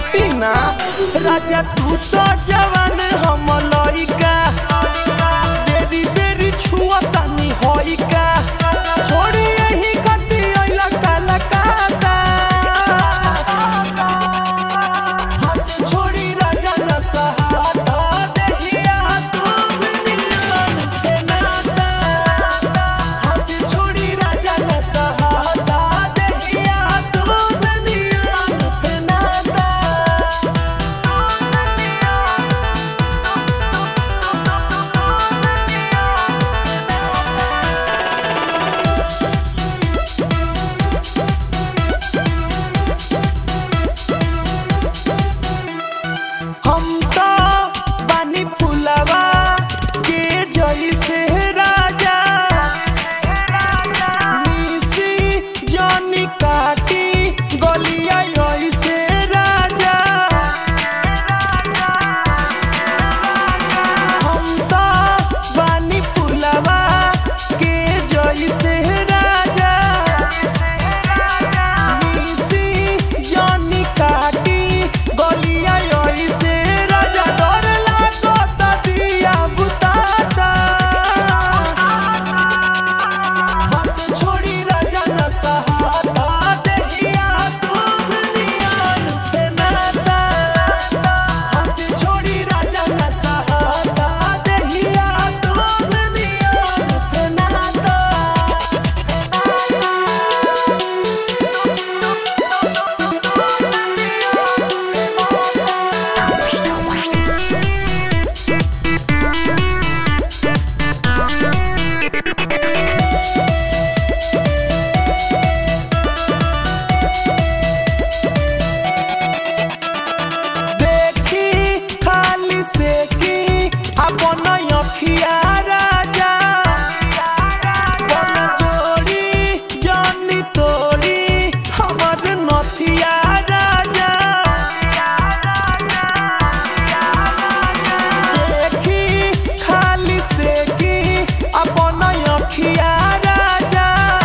हटी ना राजा तू तो जवान हम लइका बेरी बेरी छुआ तानी होइका छोड़ी यही गति आइला काला काता हाथ छोड़ी राजा न सहाता देहिया तू दुनियान के नाता हाथ छोड़ी राजा न सहाता देहिया तू दुनियान के नाता हम तो बानी फुलवा के जैसे राजा मिसी जानी काटी गलिया ऐसे राजा हम तो बानी फुलवा के जैसे राजा मिसी जानी काटी गलिया ऐसे राजा डर लागत दिया बुताता हाथ छोड़ी राजा न सहाता देहिया तू दुनियान के नाता हाथ छोड़ी राजा न सहाता देहिया तू दुनियान के नाता देखी खाली से की अपन अखिया राजा बन जोड़ी जानी तोड़ी हमर नथिया राजा देखी खाली से की अपन अखिया राजा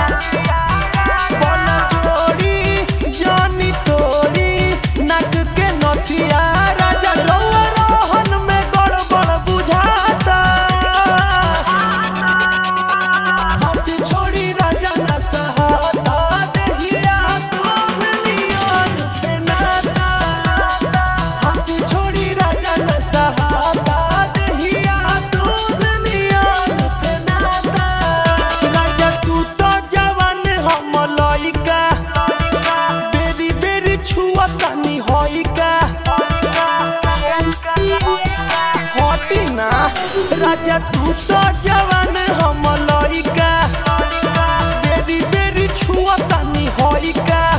बन जोड़ी जानी तोड़ी नाक के नथिया राजा रउआ रोहन में गड़बड़ बुझाता हाथ छोड़ी राजा न सहाता देहिया तू दुनियान के नाता हाथ छोड़ी राजा न सहाता देहिया तू दुनियान के नाता राजा तू तो जवान हम लइका बेरी बेरी छुआ तानी होइका हटी ना राजा तू तो जवान हम लइका बेरी बेरी छुआ तानी होइका।